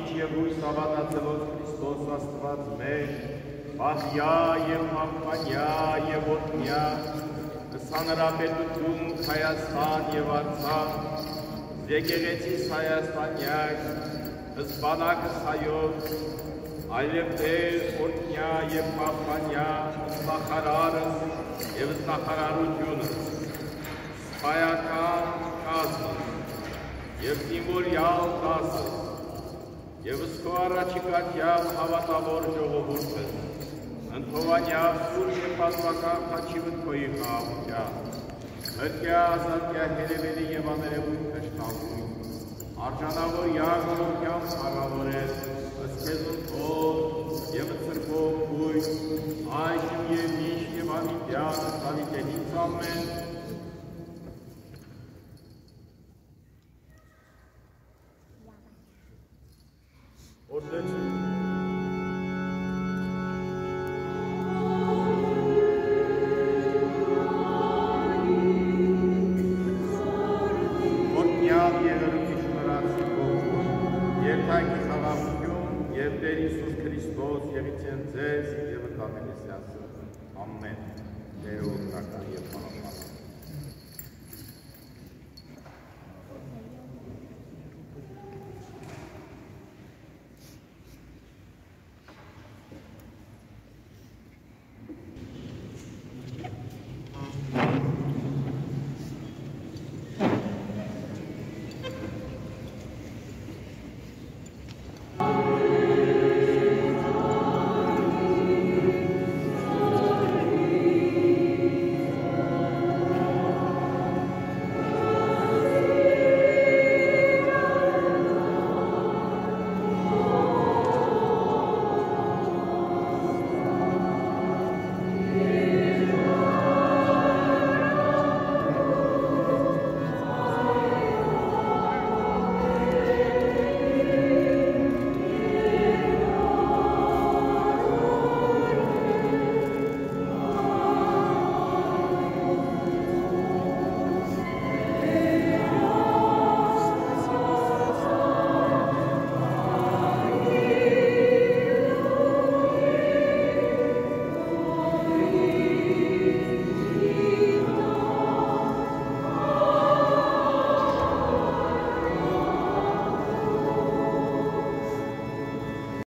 և հույս հավատացելով Քրիստոս Աստված մեր, Փախյա և Մահվանյա և Օդնյա, Հանրապետություն Հայաստան և Արցախ, Եկեղեցիս Հայաստանյակ, Սպանակս Հայոց, այլև Տեր Օդնյա և Մահվանյա, նախարարս և նախարարությունս, Սպայական կազմը և զինվորյալ դասը և սկո առաջիկատյալ հավատավոր ժողովուրդը, ընթովանյալ սուր և պատվական խաչի վտքոյի խաղաղության, հրկյա ազատյա հերևելի և աներևույթ կշտալույն, արժանավոր յարգողության խաղավորել, ըսկեզուն թող և ծրկող կույն, այժմ և միշտ և ամիտյան սավիտենից ամեն, Ամեն, Տերը օրհնական և